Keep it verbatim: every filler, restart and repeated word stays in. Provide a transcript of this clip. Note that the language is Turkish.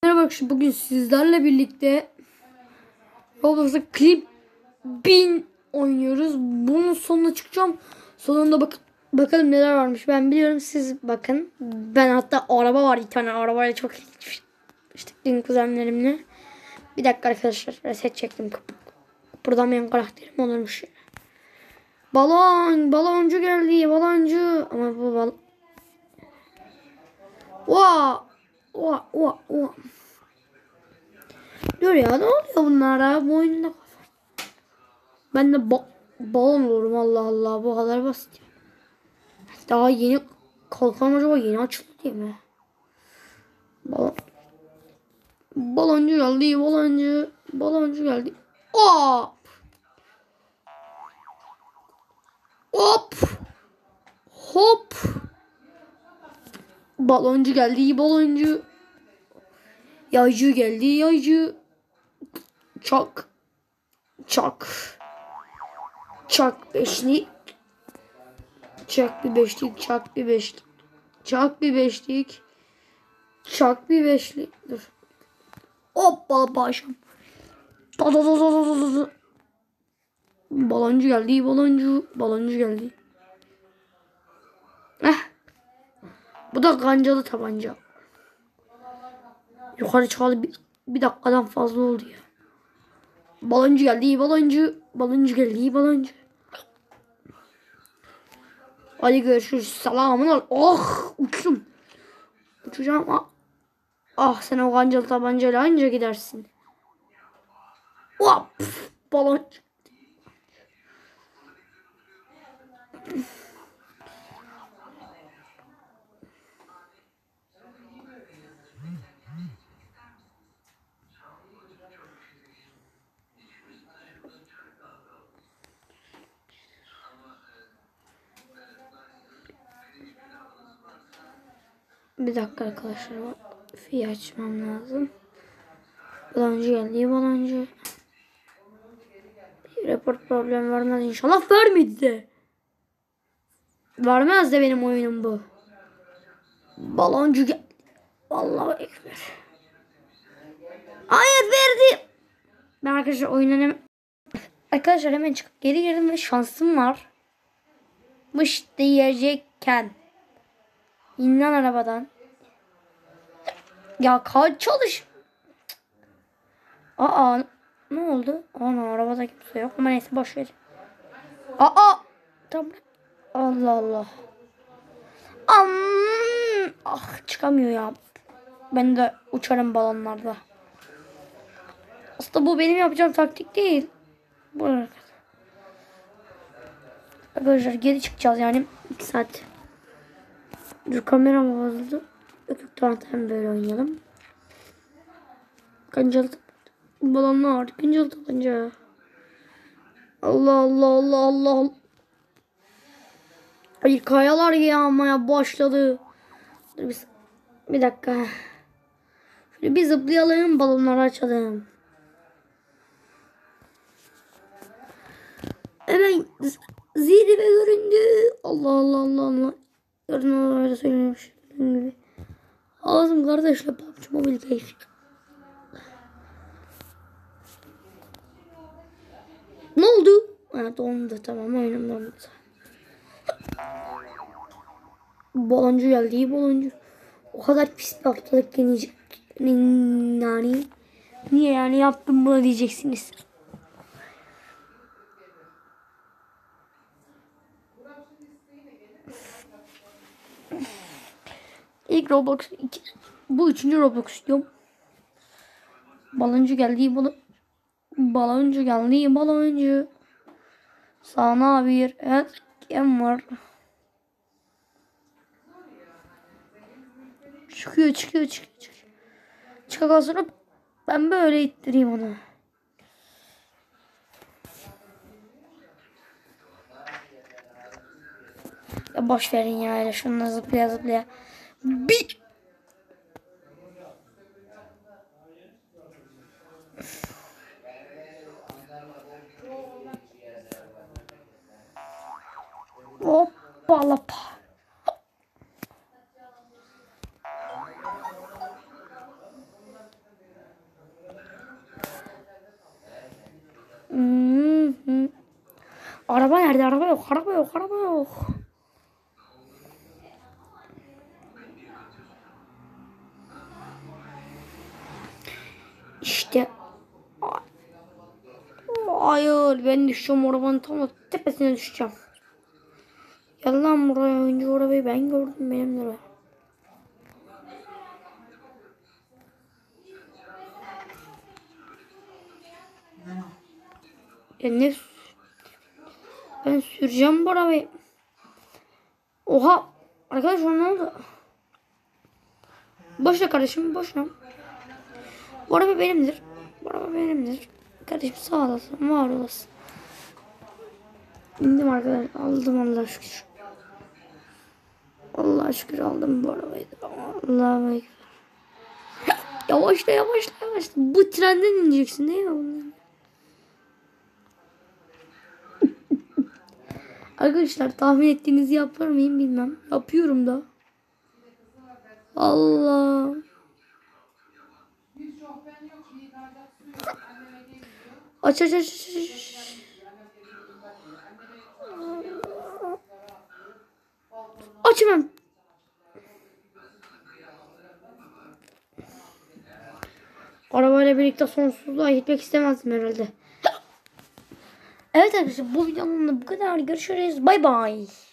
Merhaba arkadaşlar, bugün sizlerle birlikte Roblox'ta Clip bin oynuyoruz. Bunun sonuna çıkacağım. Sonunda bak bakalım neler varmış. Ben biliyorum, siz bakın. Ben hatta araba var, bir tane arabayla çok gitmiştik dün kuzenlerimle. Bir dakika arkadaşlar, reset çektim. Kıpırdamayan karakterim olurmuş. Balon, baloncu geldi, baloncu. Ama bu balon. Oha, oha, oha, oha. Dur ya, ne oluyor bunlara bu oyunda? Ben de ba balon olurum, Allah Allah, bu kadar basit. Daha yeni kalkan, acaba yeni açıldı diye mi? Balon. Baloncu geldi, baloncu, baloncu geldi. Hop. Hop. Hop. Baloncu geldi, baloncu. Yaycı geldi, yaycı. Çak. Çak. Çak beşlik. Çak bir beşlik, çak bir beşlik. Çak bir beşlik. Çak bir beşlik. Dur. Hoppa başım. Baloncu geldi, baloncu, baloncu geldi. Eh. Bu da kancalı tabanca. Yukarı çıkalı bir, bir dakikadan fazla oldu ya. Baloncu geldi, baloncu, baloncu geldi, baloncu. Hadi görüşürüz. Selamun aleyküm. Oh, uçtum. Uçacağım. Ah, ah sen o kancalı tabancayla anca gidersin. Hop, balon. Bir dakika arkadaşlar, fi açmam lazım. Baloncu geldi, baloncu. Report problem vermez inşallah, vermedi de. Vermez de, benim oyunum bu. Baloncu gel. Allahu ekber. Hayır, verdi. Ben arkadaşlar oyundan hemen... Arkadaşlar hemen çıkıp geri girdim ve şansım var. Mış diyecekken. İn lan arabadan. Ya kaç çalış. Aa, ne oldu? Ana, arabada kimse yok ama neyse, boş ver. Aa, tamam. Allah Allah. Am, ah, çıkamıyor ya. Ben de uçarım balonlarda. Aslında bu benim yapacağım taktik değil. Bu arkadaşlar, geri çıkacağız yani iki saat. Dur, kameram bozuldu. Yok yok, tamam tamam, böyle oynayalım. Kancalı balonlar, kancalı tabanca. Allah Allah Allah Allah. Ay, kayalar yağmaya başladı. Dur bir, bir dakika. Şöyle bir zıplayalım, balonları açalım. Hemen zirve göründü. Allah Allah Allah Allah. Yarın öyle söylemiş. Ağzım kardeşle P U B G Mobile keyfi. Ne oldu? Ha, dondu, tamam, oyunum dondu. Baloncu geldi, baloncu. O kadar pis bir haftalık deneyecek. Yani niye yani yaptım bunu diyeceksiniz. İlk Roblox iki, bu üçüncü Roblox istiyorum. Baloncu geldi, balon, baloncu geldi, baloncu. Sana bir etken var. Çıkıyor, çıkıyor, çıkıyor, çıkıyor. Çıkıyor sonra ben böyle ittireyim onu. Ya boş verin ya, öyle şununla zıplaya zıplaya. Bir. Hoppala. Araba nerede? Araba yok. Araba yok. Araba yok. İşte. Hayır. Ben düşeceğim. Arabanın tam tepesine düşeceğim. Gel lan buraya. Önce arabayı ben gördüm. Benimle be. Ya ne? Ben süreceğim bu arabayı. Oha. Arkadaşlar ne oldu? Boşla kardeşim. Boşla. Bu araba benimdir. Bu araba benimdir. Kardeşim sağ olasın. Var olasın. İndim arkadaşlar. Aldım Allah'a şükür. Allah'a şükür aldım bu arabayı. Allah'a ekber. Yavaşla yavaşla yavaşla. Bu trenden ineceksin değil mi? Arkadaşlar tahmin ettiğinizi yapar mıyım bilmem. Yapıyorum da. Allah. Aç aç aç aç. Aç hemen. Arabayla birlikte sonsuzluğa gitmek istemezdim herhalde. Evet arkadaşlar bu videonun da bu kadar. Görüşürüz. Bay bay.